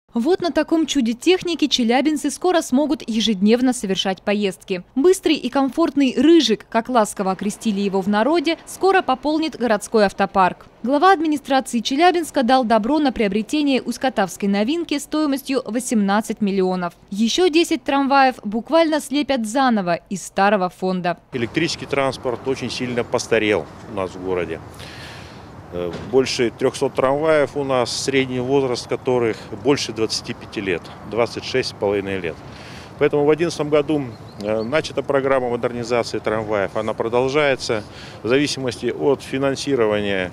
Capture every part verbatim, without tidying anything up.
Вот на таком чуде техники челябинцы скоро смогут ежедневно совершать поездки. Быстрый и комфортный «Рыжик», как ласково окрестили его в народе, скоро пополнит городской автопарк. Глава администрации Челябинска дал добро на приобретение усть-катавской новинки стоимостью восемнадцать миллионов. Еще десять трамваев буквально слепят заново из старого фонда. Электрический транспорт очень сильно постарел у нас в городе. Больше трёхсот трамваев у нас, средний возраст которых больше двадцати пяти лет, двадцать шесть с половиной лет. Поэтому в две тысячи одиннадцатом году начата программа модернизации трамваев. Она продолжается. В зависимости от финансирования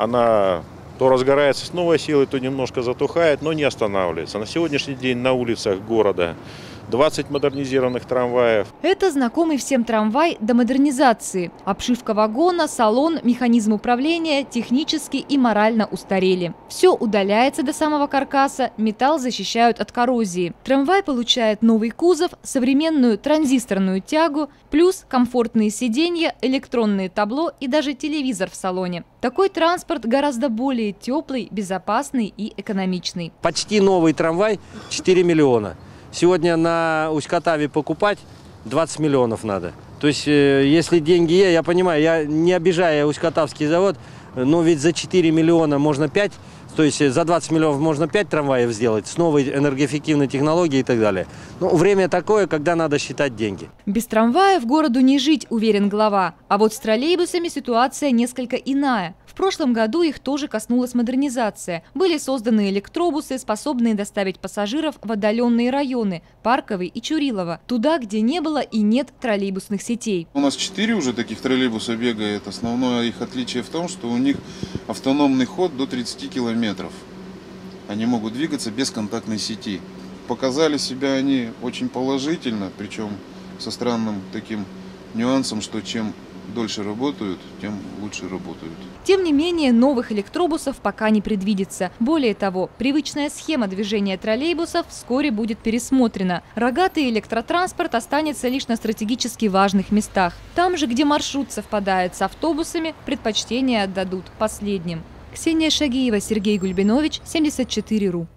она то разгорается с новой силой, то немножко затухает, но не останавливается. На сегодняшний день на улицах города двадцать модернизированных трамваев. Это знакомый всем трамвай до модернизации. Обшивка вагона, салон, механизм управления технически и морально устарели. Все удаляется до самого каркаса, металл защищают от коррозии. Трамвай получает новый кузов, современную транзисторную тягу, плюс комфортные сиденья, электронные табло и даже телевизор в салоне. Такой транспорт гораздо более теплый, безопасный и экономичный. Почти новый трамвай четыре миллиона. Сегодня на Усть-Катаве покупать двадцать миллионов надо. То есть, если деньги есть, я понимаю, я не обижаю Усть-Катавский завод, но ведь за четыре миллиона можно пять, то есть за двадцать миллионов можно пять трамваев сделать с новой энергоэффективной технологией и так далее. Но время такое, когда надо считать деньги. Без трамваев городу не жить, уверен глава. А вот с троллейбусами ситуация несколько иная. В прошлом году их тоже коснулась модернизация. Были созданы электробусы, способные доставить пассажиров в отдаленные районы – Парковый и Чурилово, туда, где не было и нет троллейбусных сетей. У нас четыре уже таких троллейбуса бегает. Основное их отличие в том, что у них автономный ход до тридцати километров. Они могут двигаться без контактной сети. Показали себя они очень положительно, причем со странным таким нюансом, что чем дольше работают, тем лучше работают. Тем не менее, новых электробусов пока не предвидится. Более того, привычная схема движения троллейбусов вскоре будет пересмотрена. Рогатый электротранспорт останется лишь на стратегически важных местах. Там же, где маршрут совпадает с автобусами, предпочтение отдадут последним. Ксения Шагиева, Сергей Гульбинович, семьдесят четыре точка ру.